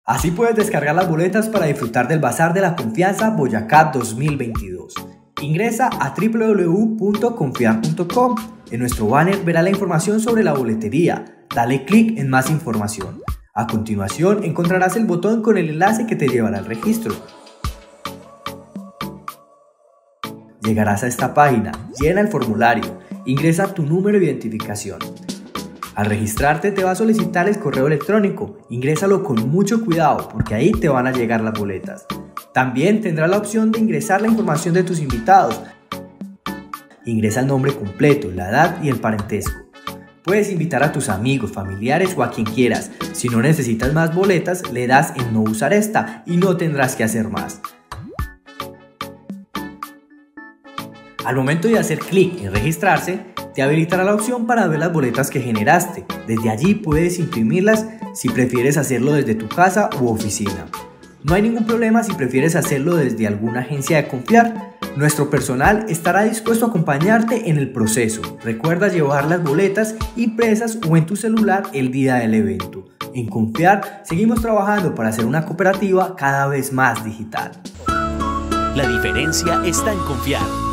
Así puedes descargar las boletas para disfrutar del Bazar de la Confianza Boyacá 2022. Ingresa a www.confiar.com. En nuestro banner verás la información sobre la boletería. Dale clic en más información. A continuación encontrarás el botón con el enlace que te llevará al registro. Llegarás a esta página, llena el formulario, ingresa tu número de identificación. Al registrarte te va a solicitar el correo electrónico, ingrésalo con mucho cuidado porque ahí te van a llegar las boletas. También tendrás la opción de ingresar la información de tus invitados. Ingresa el nombre completo, la edad y el parentesco. Puedes invitar a tus amigos, familiares o a quien quieras. Si no necesitas más boletas, le das en no usar esta y no tendrás que hacer más. Al momento de hacer clic en registrarse, te habilitará la opción para ver las boletas que generaste. Desde allí puedes imprimirlas si prefieres hacerlo desde tu casa u oficina. No hay ningún problema si prefieres hacerlo desde alguna agencia de Confiar. Nuestro personal estará dispuesto a acompañarte en el proceso. Recuerda llevar las boletas impresas o en tu celular el día del evento. En Confiar seguimos trabajando para hacer una cooperativa cada vez más digital. La diferencia está en confiar.